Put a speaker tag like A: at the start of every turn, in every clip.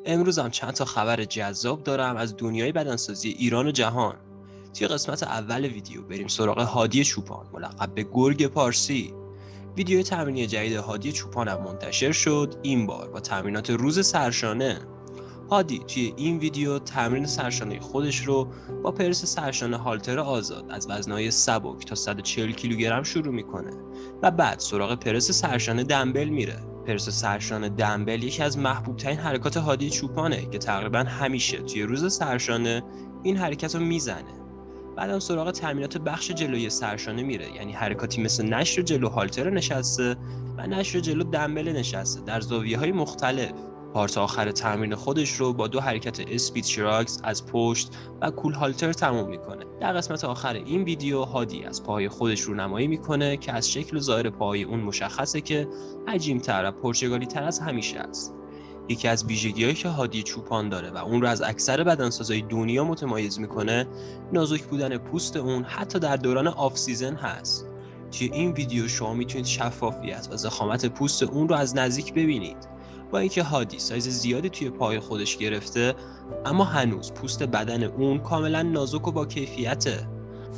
A: امروز هم چند تا خبر جذاب دارم از دنیای بدنسازی ایران و جهان. توی قسمت اول ویدیو بریم سراغ هادی چوپان ملقب به گرگ پارسی. ویدیو تمرینی جدید هادی چوپان هم منتشر شد، این بار با تمرینات روز سرشانه. هادی توی این ویدیو تمرین سرشانه خودش رو با پرس سرشانه هالتر آزاد از وزنهای سبک تا 140 کیلوگرم شروع میکنه و بعد سراغ پرس سرشانه دمبل میره. پرس سرشانه دمبل یکی از محبوب ترین حرکات هادی چوپانه که تقریبا همیشه توی روز سرشانه این حرکت رو میزنه. بعدم سراغ تمرینات بخش جلوی سرشانه میره، یعنی حرکاتی مثل نشر جلو هالتر نشسته و نشر جلو دمبل نشسته در زاویه‌های مختلف. پارت آخر تمرین خودش رو با 2 حرکت اسپید شراکس از پشت و کول هالتر تموم میکنه. در قسمت آخر این ویدیو هادی از پاهای خودش رونمایی میکنه که از شکل ظاهر پاهای اون مشخصه که عجیم‌تر و پرتغالی تر از همیشه است. یکی از ویژگی‌هایی که هادی چوپان داره و اون رو از اکثر بدنسازهای دنیا متمایز میکنه، نازک بودن پوست اون حتی در دوران آف سیزن هست. توی این ویدیو شما میتونید شفافیت و ضخامت پوست اون رو از نزدیک ببینید. با اینکه هادی سایز زیادی توی پای خودش گرفته، اما هنوز پوست بدن اون کاملا نازک و با کیفیته.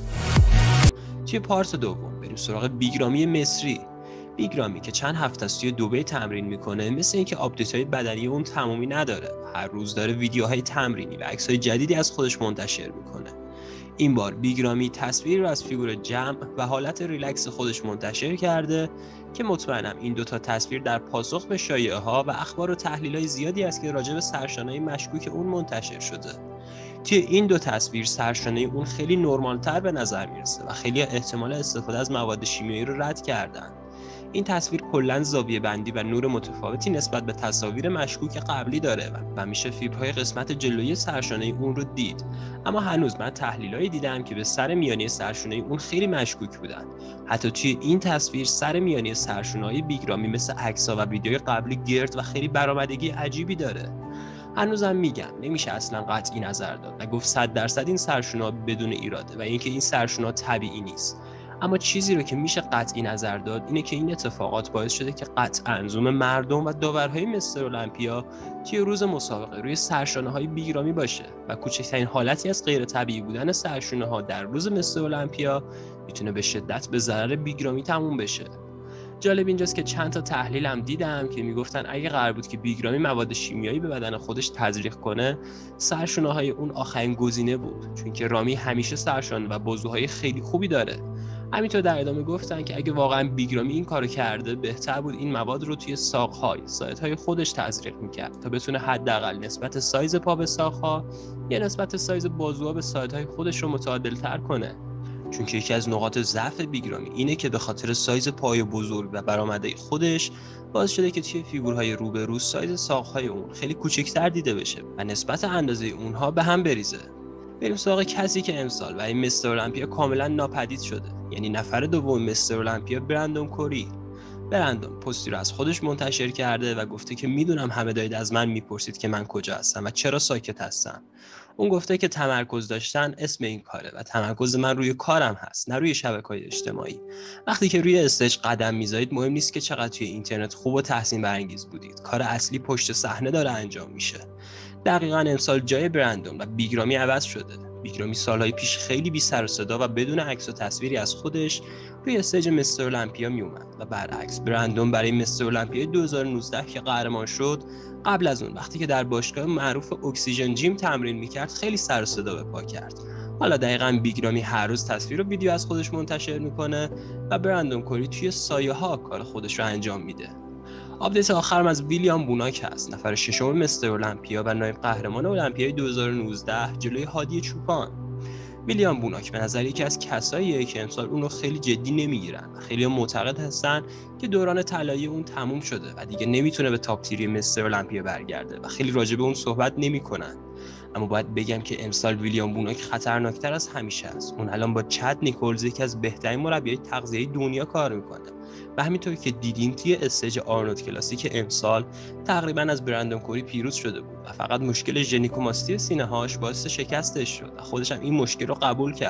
A: توی پارت دوم بریم سراغ بیگرامی مصری. بیگرامی که چند هفته است توی دبی تمرین میکنه، مثل اینکه آپدیت‌های بدنی اون تمامی نداره. هر روز داره ویدیوهای تمرینی و عکس‌های جدیدی از خودش منتشر میکنه. این بار بیگرامی تصویری رو از فیگور جمع و حالت ریلکس خودش منتشر کرده که مطمئنم این 2 تا تصویر در پاسخ به شایعه‌ها و اخبار و تحلیل‌های زیادی است که راجع به سرشانه‌های مشکوک اون منتشر شده. توی این 2 تصویر سرشانه اون خیلی نرمال‌تر به نظر میرسه و خیلی احتمال استفاده از مواد شیمیایی رو رد کردن. این تصویر کلاً زاویه بندی و نور متفاوتی نسبت به تصاویر مشکوک قبلی داره و میشه فیبرهای قسمت جلویی سرشانه اون رو دید. اما هنوز من تحلیلایی دیدم که به سر میانی سرشانه اون خیلی مشکوک بودن. حتی توی این تصویر سر میانی سرشانه‌های بیگرامی مثل عکس‌ها و ویدیوی قبلی گرد و خیلی برآمدگی عجیبی داره. هنوزم میگم نمیشه اصلا قطعی نظر داد و گفت 100% این سرشانه‌ها بدون ایراده و اینکه این سرشانه‌ها طبیعی نیست. اما چیزی رو که میشه قطعی نظر داد اینه که این اتفاقات باعث شده که قطعاً زوم مردم و داورهای مستر المپیا توی روز مسابقه روی سرشانه‌های بیگرامی باشه و کوچکترین حالتی از غیر طبیعی بودن سرشانه‌ها در روز مستر المپیا میتونه به شدت به ضرر بیگرامی تموم بشه. جالب اینجاست که چند تا تحلیل هم دیدم که میگفتن اگه قرار بود که بیگرامی مواد شیمیایی به بدن خودش تزریق کنه، سرشانه‌های اون آخرین گزینه بود، چون که رامی همیشه سرشانه و بازوهای خیلی خوبی داره. همینطور در ادامه گفتن که اگه واقعا بیگرامی این کارو کرده، بهتر بود این مواد رو توی ساق‌های سایت‌های خودش تزریق میکرد تا بتونه حداقل نسبت سایز پا به ساق‌ها یا نسبت سایز بازوها به سایت‌های خودش رو متعادل‌تر کنه. چون که یکی از نقاط ضعف بیگرامی اینه که به خاطر سایز پای بزرگ و برآمده خودش باعث شده که توی فیگورهای روبرو سایز ساق‌های اون خیلی کوچکتر دیده بشه و نسبت اندازه اونها به هم بریزه. بریم سراغ کسی که امسال و این مستر المپیا کاملا ناپدید شده، یعنی نفر دوم مستر المپیا برندون کوری. برندون پستی رو از خودش منتشر کرده و گفته که میدونم همه دارید از من میپرسید که من کجا هستم و چرا ساکت هستم. اون گفته که تمرکز داشتن اسم این کاره و تمرکز من روی کارم هست، نه روی شبکه‌های اجتماعی. وقتی که روی استیج قدم میذارید مهم نیست که چقدر توی اینترنت خوب و تحسین برانگیز بودید، کار اصلی پشت صحنه داره انجام میشه. دقیقاً امسال جای برندون و بیگرامی عوض شده. بیگرامی سالهای پیش خیلی بی سر و صدا و بدون عکس و تصویری از خودش روی استیج مستر المپیا می اومد و برعکس برندون برای مستر المپیا 2019 که قهرمان شد، قبل از اون وقتی که در باشگاه معروف اکسیژن جیم تمرین میکرد خیلی سر و صدا به پا کرد. حالا دقیقاً بیگرامی هر روز تصویر و ویدیو از خودش منتشر میکنه و برندون کوری توی سایه ها کار خودش رو انجام میده. آپدیت آخرم از ویلیام بوناک هست، نفر ششم مستر المپیا و نایب قهرمان المپیای 2019 جلوی هادی چوپان. ویلیام بوناک به نظر یکی از کساییه که امسال اون رو خیلی جدی نمیگیرن و خیلی معتقد هستن که دوران طلایی اون تموم شده و دیگه نمیتونه به تاپ تیری مستر المپیا برگرده و خیلی راجع به اون صحبت نمیکنن. اما باید بگم که امسال ویلیام بوناک خطرناکتر از همیشه است. اون الان با چد نیکولز یکی از بهترین مربیای تغذیه‌ای دنیا کار میکنه و همینطور که دیدیم توی استیج آرنولد کلاسیک امسال تقریبا از برندون کوری پیروز شده بود و فقط مشکل ژنیکوماستی سینه‌هاش باعث شکستش شد و خودش هم این مشکل رو قبول کرد.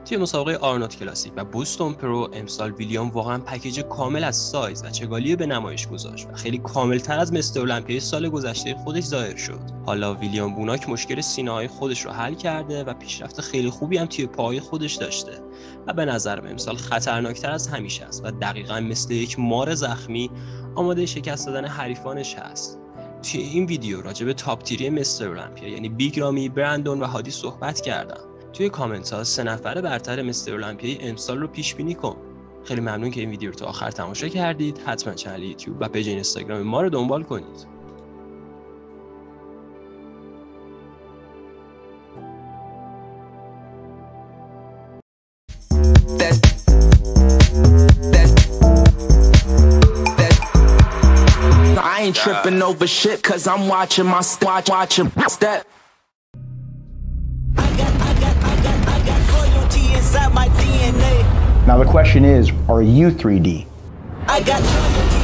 A: توی مسابقه آرنولد کلاسیک و بوستون پرو امسال ویلیام واقعا پکیج کامل از سایز و چگالی به نمایش گذاشت و خیلی کاملتر از مستر المپیای سال گذشته خودش ظاهر شد. حالا ویلیام بوناک مشکل سینه‌های خودش رو حل کرده و پیشرفت خیلی خوبی هم توی پاهای خودش داشته و به نظرم امسال خطرناکتر از همیشه است و دقیقاً مثل یک مار زخمی آماده شکست دادن حریفانش هست. توی این ویدیو راجع به تاپ تیری مستر المپیا یعنی بیگ رامی، برندون و هادی صحبت کردم. توی کامنت ها 3 نفر برتر مستر المپیای امسال رو پیش بینی کن. خیلی ممنون که این ویدیو رو تا آخر تماشا کردید. حتما کانال یوتیوب و پیج اینستاگرام ما رو دنبال کنید.
B: I ain't tripping over shit cause I'm watching my step. I got loyalty inside my DNA.
C: Now the question is, are you 3D?
B: I got loyalty